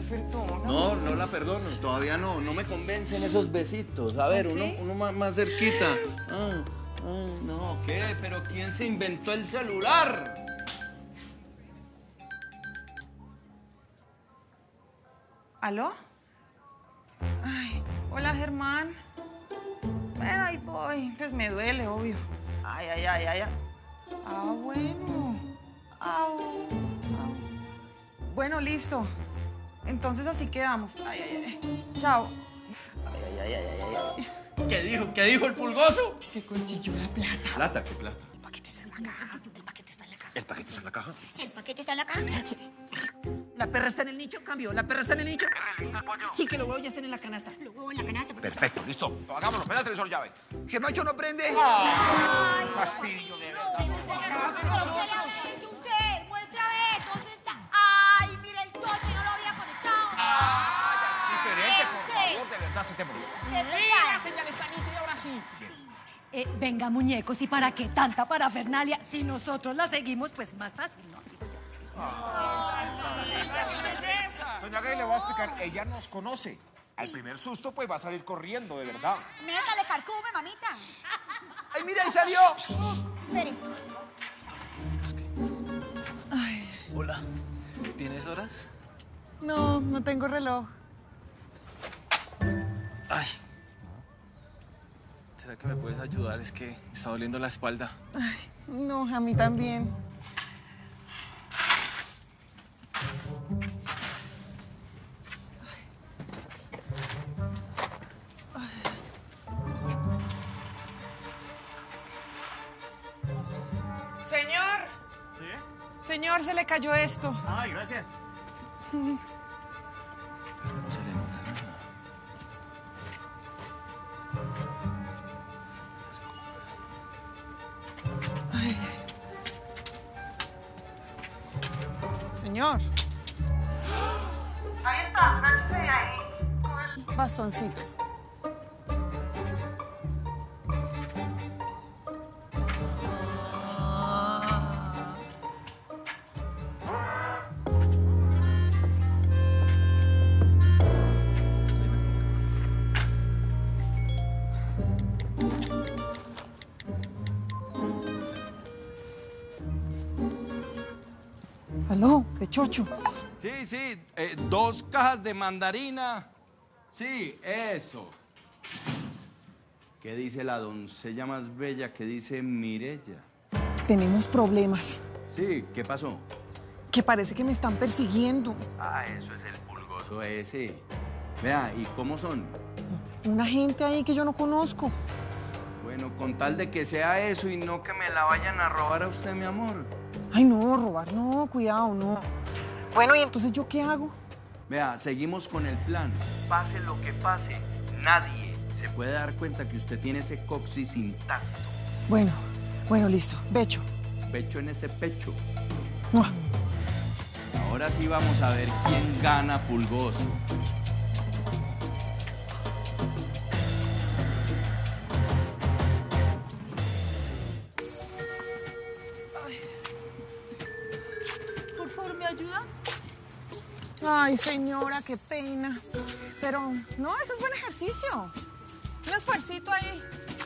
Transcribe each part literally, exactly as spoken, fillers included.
perdona. No, no la perdono, todavía no, no me convencen esos besitos. A ver, ¿Ah, uno, sí? uno más, más cerquita. Ay, ay, no, ¿qué? ¿Pero quién se inventó el celular? ¿Aló? Ay, hola, Germán. Bueno, ahí voy. Pues me duele, obvio. Ay, ay, ay, ay. ay. Ah, bueno. Au, au. Bueno, listo. Entonces así quedamos. Ay, ay, ay. Chao. Ay, ay, ay, ay, ay, ay. ¿Qué dijo? ¿Qué dijo el pulgoso? Que consiguió la plata. ¿Plata? ¿Qué plata? El paquete está en la caja. El paquete está en la caja. ¿El paquete está en la caja? El paquete está en la caja. La perra está en el nicho, cambio. La perra está en el nicho. ¿Listo el pollo? Sí, que los huevos ya están en la canasta. Los huevos en la canasta. Perfecto, listo. Hagámoslo. Pega el televisor llave. Germancho no prende. ¡Ay, fastidio de verdad! ¿Pero qué le ha hecho usted? Muestra a ver, ¿dónde está? ¡Ay, mira el toche! No lo había conectado. ¡Ah, ya es diferente! Por Gente. favor, de verdad, sentémonos. ¡Qué La señal está nítida, ahora sí. Eh, venga, muñecos, ¿y para qué tanta parafernalia? Si nosotros la seguimos, pues más fácil, ¿no? Doña Gay, le voy a explicar. Ella nos conoce. Al primer susto, pues va a salir corriendo, de verdad. Métale carcume, mamita. ¡Ay, mira, ahí salió! Espere. Hola, ¿tienes horas? No, no tengo reloj. Ay. ¿Será que me puedes ayudar? Es que me está doliendo la espalda. Ay, no, a mí también. Señor. ¿Sí? Señor, se le cayó esto. Ay, gracias. No se le nota nada. Señor. Ahí está, agáchese de ahí con el bastoncito. Aló, pechocho. Sí, sí, eh, dos cajas de mandarina. Sí, eso. ¿Qué dice la doncella más bella? ¿Qué dice Mirella? Tenemos problemas. Sí, ¿qué pasó? Que parece que me están persiguiendo. Ah, eso es el pulgoso ese. Vea, ¿y cómo son? Una gente ahí que yo no conozco. Bueno, con tal de que sea eso y no que me la vayan a robar a usted, mi amor. Ay, no, robar, no, cuidado, no. Bueno, ¿y entonces yo qué hago? Vea, seguimos con el plan. Pase lo que pase, nadie se puede dar cuenta que usted tiene ese coxis intacto. Bueno, bueno, listo. Becho. Pecho en ese pecho. ¡Mua! Ahora sí vamos a ver quién gana pulgoso. Por favor, ¿me ayuda? Ay, señora, qué pena. Pero, no, eso es buen ejercicio. Un esfuercito ahí.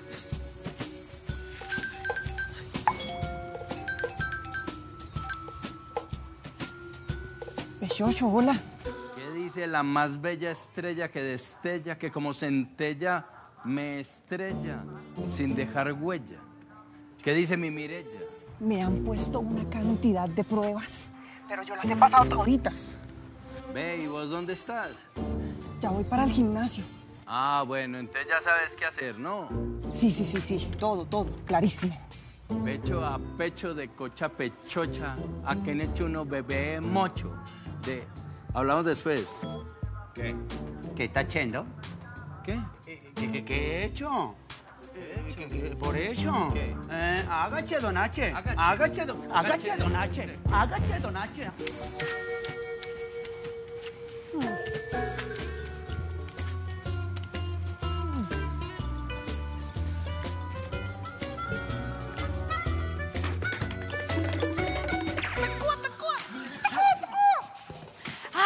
Pechocho, hola. ¿Qué dice la más bella estrella que destella, que como centella me estrella sin dejar huella? ¿Qué dice mi Mirella? Me han puesto una cantidad de pruebas, pero yo las he pasado toditas. Ve, ¿y vos dónde estás? Ya voy para el gimnasio. Ah, bueno, entonces ya sabes qué hacer, ¿no? Sí, sí, sí, sí, todo, todo, clarísimo. Pecho a pecho de cocha pechocha, a que han hecho uno bebé mocho. De... Hablamos después. ¿Qué? ¿Qué está haciendo? ¿Qué? ¿Qué, qué, qué he hecho? Eh, ¿qué- qué- ¿Por eso? ¿Qué? Eh, hágase, don H. Hágase. Hágase, don, hágase, Hágase. don H. Hágase, don H.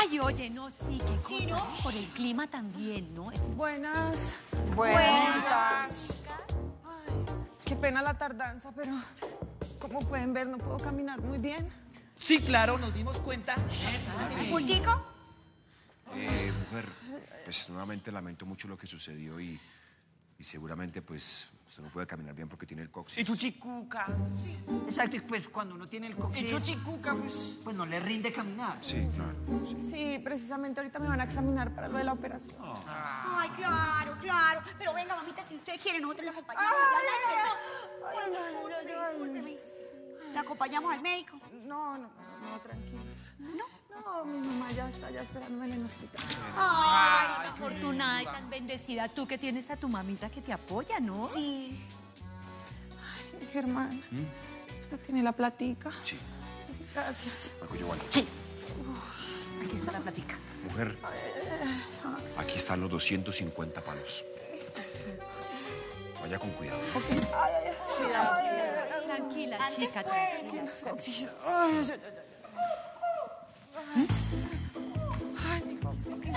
Ay, oye, no, sí, qué cosa. Sí, ¿no? Por el clima también, ¿no? Buenas. Buenas. Ay, qué pena la tardanza, pero como pueden ver, no puedo caminar muy bien. Sí, claro, nos dimos cuenta. ¿Pultico? Eh, mujer, pues nuevamente lamento mucho lo que sucedió y, y seguramente pues usted no puede caminar bien porque tiene el coxis. Y chuchicuca. Exacto, y pues cuando uno tiene el coxis... Y chuchicuca, pues. Pues no le rinde caminar. Sí, no. Sí, precisamente ahorita me van a examinar para lo de la operación. Ay, claro, claro. Pero venga, mamita, si usted quiere, nosotros le acompañamos. Ay, Ya, ay, ay, ay, discúlpeme, ay, ay. discúlpeme. La acompañamos al médico. No, no, no, tranquilos. ¿No? No, mi mamá ya está ya esperándome en el hospital. Ay, Tan afortunada y tan bendecida tú que tienes a tu mamita que te apoya, ¿no? sí. Ay, Germán, ¿usted tiene la platica? Sí, Gracias. Marco Giovanni. Sí. Aquí está la platica. Mujer, aquí están los doscientos cincuenta palos. Vaya con cuidado. Cuidado, tranquila, Antes chica, fue- tranquila. Coxis. Ay, ay, ay, ay. Ay, mi coxis.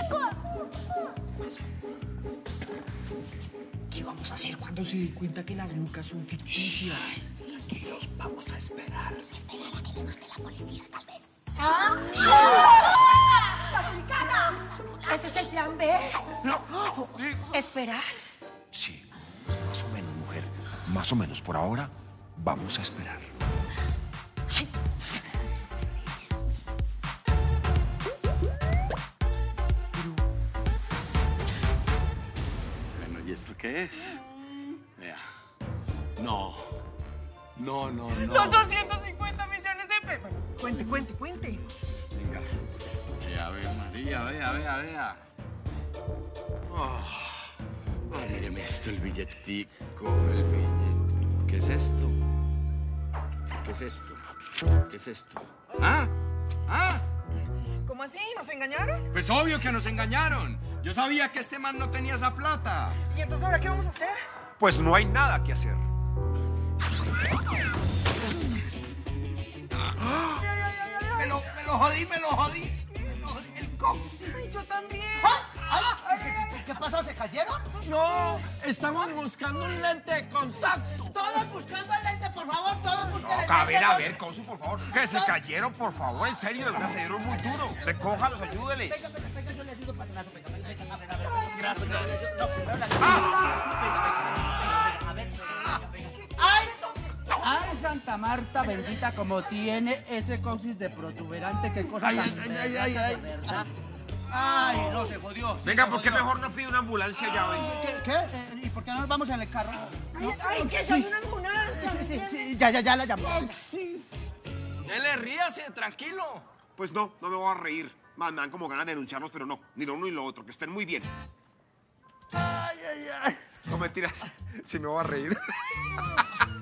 ¿Qué vamos a hacer cuando se dé cuenta que las lucas son ficticias? Vamos a esperar. Ese es el plan B. Esperar. Sí, más o menos, mujer. Más o menos. Por ahora, vamos a esperar. Bueno, ¿y esto qué es? Vea. No. No, no, no. Los doscientos cincuenta millones de pesos. Bueno, cuente, cuente, cuente. Venga. Vea, vea, María, vea, vea, vea. Oh. Ah, míreme esto, el billetico, el billete. ¿Qué es esto? ¿Qué es esto? ¿Qué es esto? ¿Ah? ¿Ah? ¿Cómo así? ¿Nos engañaron? Pues obvio que nos engañaron. Yo sabía que este man no tenía esa plata. ¿Y entonces ahora qué vamos a hacer? Pues no hay nada que hacer. Me lo, me lo jodí, me lo jodí. Me lo jodí. El coxis. Ay, yo también. Ay, ¿qué, qué- qué pasó? ¿Se cayeron? No, estamos buscando un lente de contacto. Todos buscando el lente, por favor, todos busquen el A ver, lente. a ver, Consul, por favor. Que se cayeron, por favor, en serio, de verdad, se dieron muy duro. Recójalos, ayúdele. Venga, venga, venga, yo le ayudo, patronazo. Venga, venga, venga, a ver, a ver. Gracias, gracias. No, primero la... A ver, venga, venga. ¡Ay! ¡Ay, Santa Marta bendita, como tiene ese coxis de protuberante! ¡Qué cosa tan ay, ay, ay. ¿verdad? ¡Ay, no, se jodió! sí, Venga, se ¿por qué jodió. mejor no pide una ambulancia ya, ven? ¿Qué? qué? Eh, ¿Y por qué no nos vamos en el carro? Ay, ay, que hay una ambulancia. Sí, sí, sí, ya, ya, ya la llamó. Dele, ríase, tranquilo. Pues no, no me voy a reír. Más me dan como ganas de denunciarlos, pero no. Ni lo uno ni lo otro, que estén muy bien. Ay, ay, ay. No mentiras, si me voy a reír.